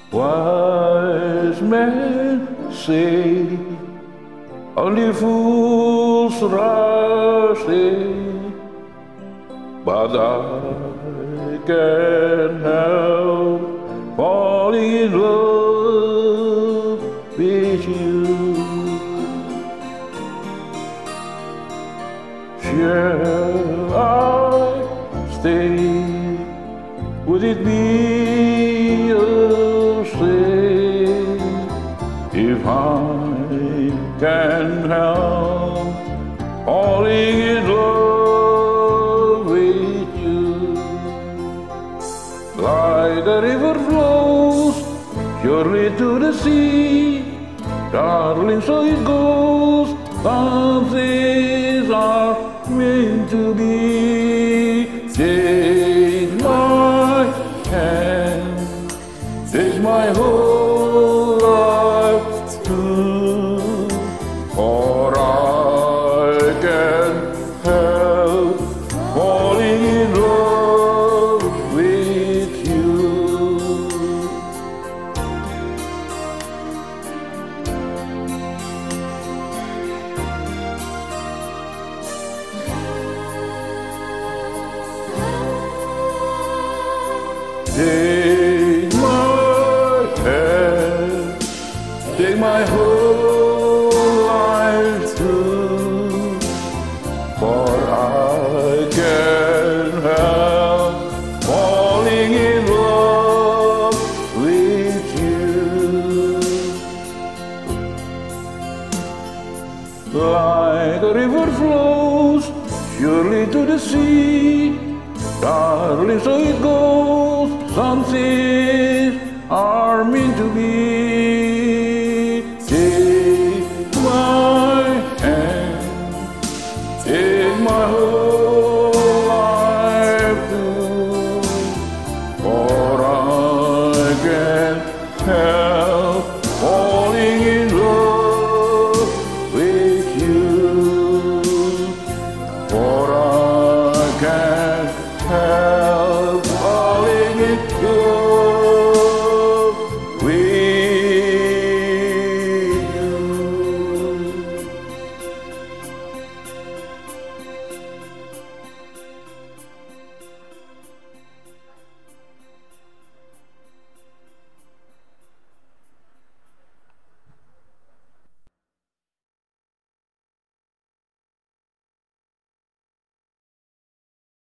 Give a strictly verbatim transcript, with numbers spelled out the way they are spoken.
Wise men say only fools rush in, but I can't help falling in love with you. Shall I stay? Would it be a sin if I can't help falling in love with you? Like the river flows surely to the sea, darling, so it goes. Some things are meant to be. Take my hand, take my whole life too, for I can't help falling in love with you. Take my hand, take my whole life too, for I can't help falling in love with you. Like the river flows surely to the sea, darling, so it goes. Some things are meant to be.